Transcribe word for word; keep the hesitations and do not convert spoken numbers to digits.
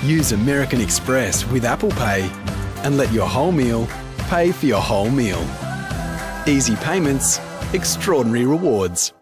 Use American Express with Apple Pay and let your whole meal pay for your whole meal. Easy payments, extraordinary rewards.